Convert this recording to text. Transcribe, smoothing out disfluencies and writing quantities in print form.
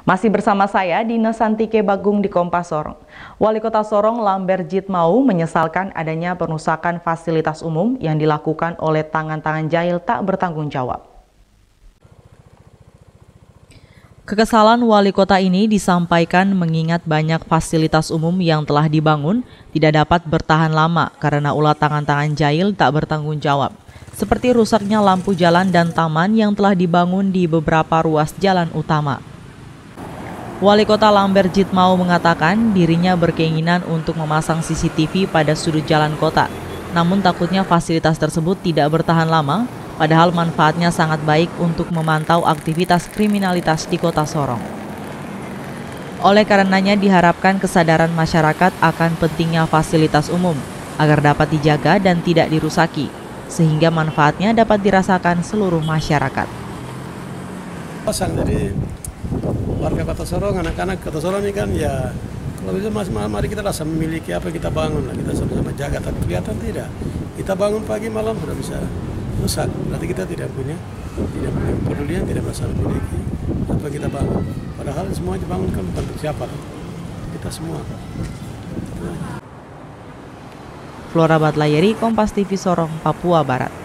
Masih bersama saya Dina Santike Bagung di Kompas Sorong. Wali Kota Sorong Lamberjit Mau menyesalkan adanya perusakan fasilitas umum yang dilakukan oleh tangan-tangan jahil tak bertanggung jawab. Kekesalan wali kota ini disampaikan mengingat banyak fasilitas umum yang telah dibangun tidak dapat bertahan lama karena ulah tangan-tangan jahil tak bertanggung jawab. Seperti rusaknya lampu jalan dan taman yang telah dibangun di beberapa ruas jalan utama. Wali Kota Lamberjit Mau mengatakan dirinya berkeinginan untuk memasang CCTV pada sudut jalan kota. Namun takutnya fasilitas tersebut tidak bertahan lama, padahal manfaatnya sangat baik untuk memantau aktivitas kriminalitas di Kota Sorong. Oleh karenanya diharapkan kesadaran masyarakat akan pentingnya fasilitas umum agar dapat dijaga dan tidak dirusaki, sehingga manfaatnya dapat dirasakan seluruh masyarakat. Jadi warga Kota Sorong, anak-anak Kota Sorong ini kan ya kalau bisa mari kita rasa memiliki apa yang kita bangun lah, kita sama-sama jaga, tapi kelihatan tidak. Kita bangun pagi malam sudah bisa rusak, berarti kita tidak punya pedulian, tidak masalah memiliki apa kita bangun. Padahal semua dibangunkan bukan untuk siapa, kita semua. Flora Batlayeri, Kompas TV Sorong, Papua Barat.